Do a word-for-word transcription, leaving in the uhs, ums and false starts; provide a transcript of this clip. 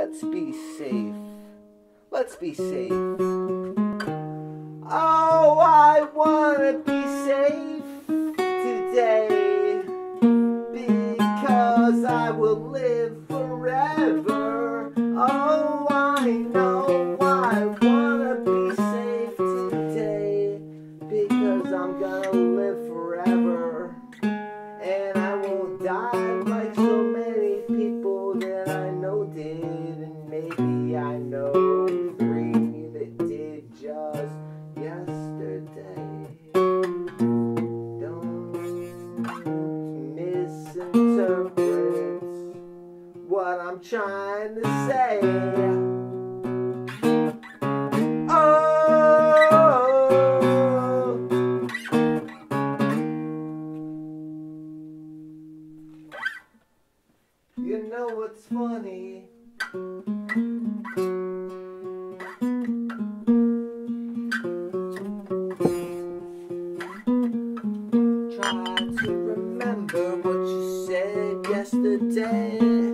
let's be safe. Let's be safe. Oh, I wanna be safe today, because I will live forever. Oh, I know I wanna be safe today, because I'm gonna live forever. And I won't die like so many people that I know did. And maybe I know three that did just yesterday. Don't misinterpret what I'm trying to say. You know what's funny? Try to remember what you said yesterday.